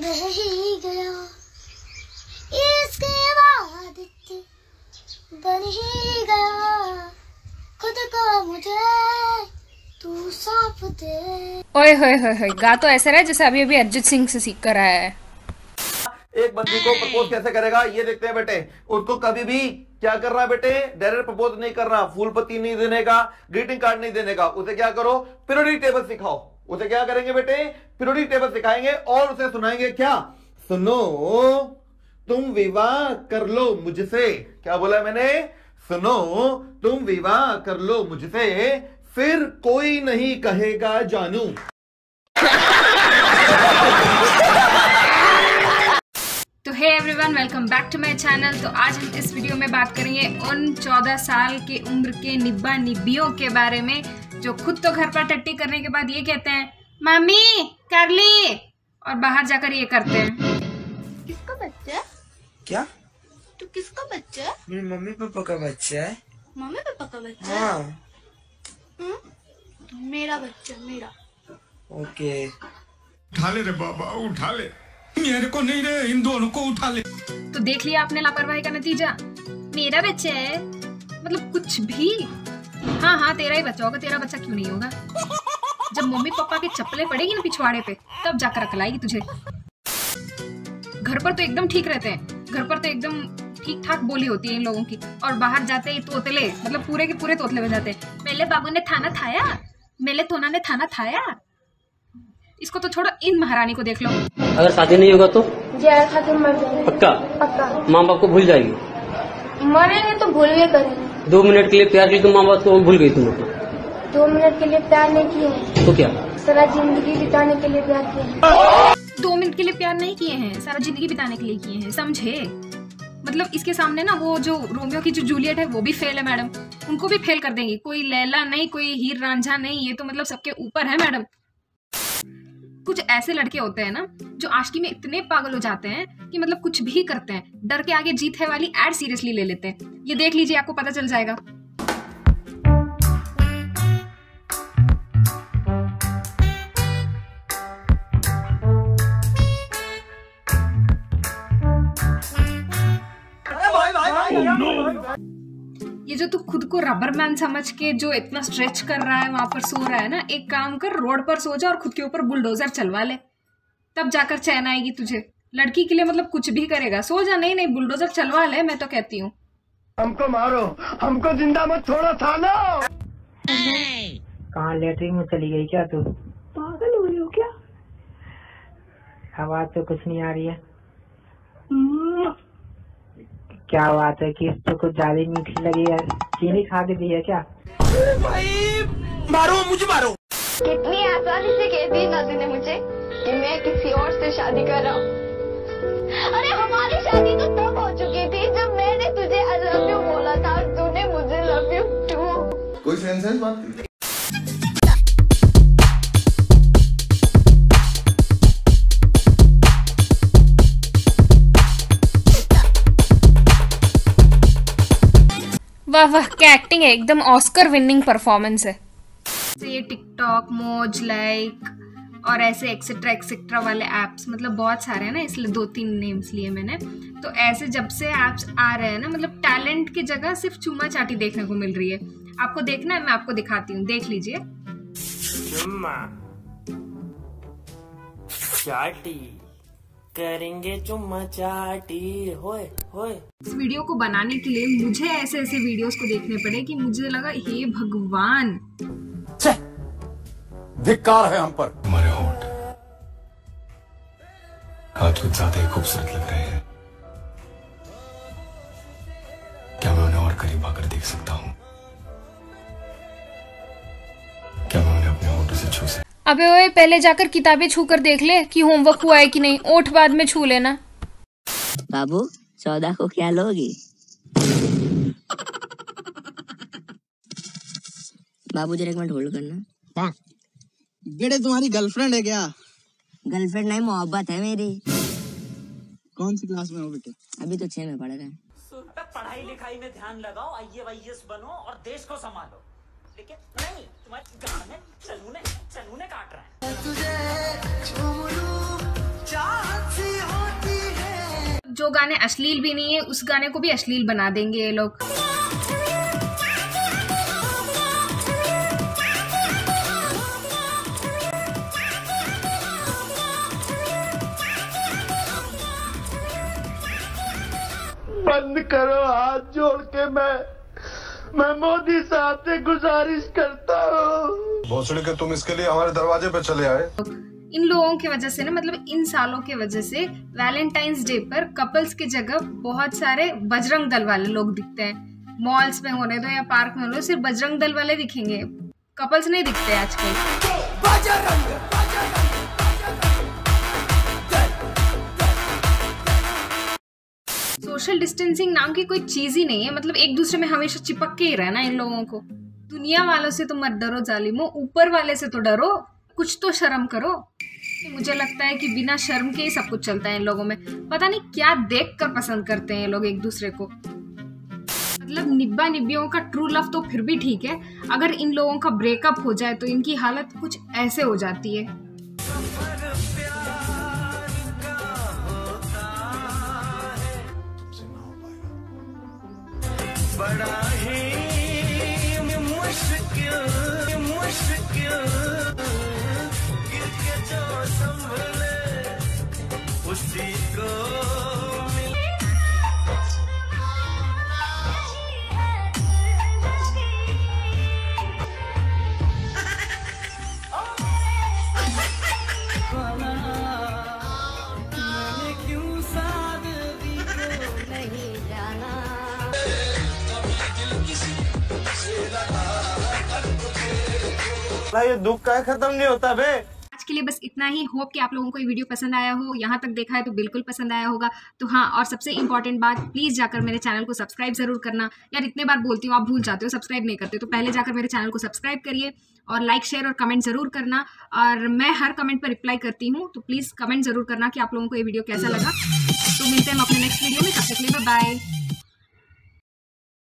बह ही गया, इसके बाद बन ही गया, खुद को मुझे तू सौंप दे। ओए होए होए होए, गा तो ऐसे रहा है जैसे अभी अभी अरिजीत सिंह से सीख कर आया है। एक बंदी को प्रपोज कैसे करेगा ये देखते हैं बेटे। उसको कभी भी क्या करना है बेटे, डायरेक्ट प्रपोज नहीं करना, फूल पत्ती नहीं देने का, ग्रीटिंग कार्ड नहीं देने का। उसे क्या करो, पीरियोडिक टेबल सिखाओ। उसे क्या करेंगे बेटे, पीरियोडिक टेबल सिखाएंगे और उसे सुनाएंगे क्या, सुनो तुम विवाह कर लो मुझसे। क्या बोला मैंने, सुनो तुम विवाह कर लो मुझसे, फिर कोई नहीं कहेगा जानू। तो hey everyone, welcome back to my channel. तो आज हम इस वीडियो में बात करेंगे उन 14 साल के उम्र के निब्बा निब्बियों के बारे में जो खुद तो घर पर टट्टी करने के बाद ये कहते हैं मम्मी कर ली, और बाहर जाकर ये करते हैं। किसका बच्चा? क्या? तू किसका बच्चा है? मेरी मम्मी पापा का बच्चा है। मम्मी पापा का बच्चा? हाँ। मेरा बच्चा, मेरा। ओके। उठा ले रे बाबा, उठा ले, मेरे को नहीं रे, इन दोनों को उठा ले। तो देख लिया आपने लापरवाही का नतीजा। मेरा बच्चा है मतलब कुछ भी। हाँ हाँ, तेरा ही बच्चा होगा, तेरा बच्चा क्यों नहीं होगा? जब मम्मी पापा के चप्पलें पड़ेगी ना पिछवाड़े पे, तब जाकर अकल आएगी तुझे। घर पर तो एकदम ठीक रहते हैं, घर पर तो एकदम ठीक ठाक बोली होती है इन लोगों की, और बाहर जाते ही तोतले, मतलब पूरे के पूरे तोतले बन जाते हैं। मेले बाबू ने थाना थाया, मेले तोना ने थाना थाया। इसको तो छोड़ो, इन महारानी को देख लो। अगर शादी नहीं होगा तो जय खातिर मर जाएंगे। पक्का? पक्का। माँ बाप को भूल जाएगी? मरेंगे तो भूल के करेंगे। 2 मिनट के लिए प्यार की तुम माँ बाप को भूल गई तुम लोग? 2 मिनट के लिए प्यार नहीं किए तो क्या? सारा जिंदगी बिताने के लिए प्यार किए हैं। 2 मिनट के लिए प्यार नहीं किए हैं, सारा जिंदगी बिताने के लिए किए हैं, समझे? मतलब इसके सामने ना वो जो रोमियो की जो जूलियट है वो भी फेल है मैडम, उनको भी फेल कर देंगी। कोई लैला नहीं, कोई हीर रांझा नहीं, ये तो मतलब सबके ऊपर है मैडम। कुछ ऐसे लड़के होते हैं ना जो आशिकी में इतने पागल हो जाते हैं कि मतलब कुछ भी करते हैं, डर के आगे जीत है वाली एड सीरियसली ले लेते हैं। ये देख लीजिए, आपको पता चल जाएगा। ये जो तू खुद को रबर मैन समझ के जो इतना स्ट्रेच कर रहा है, वहां पर सो रहा है ना, एक काम कर, रोड पर सो जा और खुद के ऊपर बुलडोजर चलवा ले, तब जाकर चैन आएगी तुझे। लड़की के लिए मतलब कुछ भी करेगा, सो जा। नहीं नहीं, बुलडोजर चलवा ले, मैं तो कहती हूँ। हमको मारो, हमको जिंदा मत छोड़ो थाना। कहाँ लेटरिन में चली गई क्या तू? पागल हो रही हो क्या? आवाज तो कुछ नहीं आ रही है। क्या बात है कि इसको कुछ ज्यादा मीठी लगी है, चीनी खा के दी है क्या? भाई मारो, मुझे मारो। कितनी आसानी से कह दी ना तूने मुझे कि मैं किसी और से शादी कर रहा हूँ। अरे हमारी शादी तो तब हो चुकी थी जब मैंने तुझे आई लव यू बोला था और तूने मुझे लव यू टू। कोई सेंस है इस बात की? वाह वाह, क्या एक्टिंग है, एकदम ऑस्कर विनिंग परफॉर्मेंस है। ये टिकटॉक, मोज, लाइक और ऐसे एक्सेट्रा एक्सेट्रा वाले एप्स मतलब बहुत सारे हैं ना, इसलिए 2-3 नेम्स लिए मैंने। तो ऐसे जब से एप्स आ रहे हैं ना, मतलब टैलेंट की जगह सिर्फ चुम्मा चाटी देखने को मिल रही है। आपको देखना है, मैं आपको दिखाती हूँ, देख लीजिए। चुम्मा चाटी करेंगे, चुम्मा चाटी होए होए। इस वीडियो को बनाने के लिए मुझे ऐसे ऐसे वीडियोस को देखने पड़े कि मुझे लगा हे भगवान, धिक्कार है हम पर। हमारे होंठ आज कुछ ज्यादा ही खूबसूरत लग रहे हैं। क्या मैं उन्हें और करीब आकर देख सकता हूँ? क्या मैं उन्हें अपने होंठों से छू सकता? अबे ओए, पहले जाकर किताबें छू कर देख ले कि होमवर्क हुआ है कि नहीं, ओठ बाद में छू लेना। बाबू 14 को क्या लोगी? बाबू जरा एक मिनट होल्ड करना। बेटे तुम्हारी गर्लफ्रेंड है क्या? गर्लफ्रेंड नहीं, मोहब्बत है मेरी। कौन सी क्लास में हो बेटे? अभी तो 6 में पढ़ रहा है। पढ़ाई लिखाई में ध्यान लगाओ, IAS बनो और देश को संभालो। लेकिन नहीं, तुम्हारे गाँव में चलूने काट रहा है। जो गाने अश्लील भी नहीं है उस गाने को भी अश्लील बना देंगे ये लोग। बंद करो, हाथ जोड़ के मैं मोदी साहब से गुजारिश करता हूँ। भोसड़ी के तुम इसके लिए हमारे दरवाजे पे चले आए। इन लोगों की वजह से ना, मतलब इन सालों के वजह से वैलेंटाइंस डे पर कपल्स की जगह बहुत सारे बजरंग दल वाले लोग दिखते हैं। मॉल्स में होने दो या पार्क में होने दो, सिर्फ बजरंग दल वाले दिखेंगे, कपल्स नहीं दिखते आजकल। सोशल डिस्टेंसिंग नाम की कोई चीज ही नहीं है, मतलब एक दूसरे में हमेशा चिपक के ही रहना इन लोगों को। दुनिया वालों से तो मत डरो जालिमो, ऊपर वाले से तो डरो, कुछ तो शर्म करो। मुझे लगता है कि बिना शर्म के ही सब कुछ चलता है इन लोगों में। पता नहीं क्या देखकर पसंद करते हैं ये लोग एक दूसरे को। मतलब निब्बा निब्बियों का ट्रू लव तो फिर भी ठीक है, अगर इन लोगों का ब्रेकअप हो जाए तो इनकी हालत कुछ ऐसे हो जाती है। बड़ा ही मुश्किल गिर के जो संभले उसी को मैंने क्यों सादगी को नहीं जाना। ये दुख का खत्म नहीं होता बे। आज के लिए बस इतना ही। होप कि आप लोगों को ये वीडियो पसंद आया हो, यहाँ तक देखा है तो बिल्कुल पसंद आया होगा। तो हाँ, और सबसे इम्पोर्टेंट बात, प्लीज़ जाकर मेरे चैनल को सब्सक्राइब जरूर करना। यार इतने बार बोलती हूँ, आप भूल जाते हो, सब्सक्राइब नहीं करते, तो पहले जाकर मेरे चैनल को सब्सक्राइब करिए और लाइक शेयर और कमेंट जरूर करना। और मैं हर कमेंट पर रिप्लाई करती हूँ, तो प्लीज़ कमेंट जरूर करना कि आप लोगों को ये वीडियो कैसा लगा। तो मिलते हैं हम अपने नेक्स्ट वीडियो में, तब तक के लिए बाय।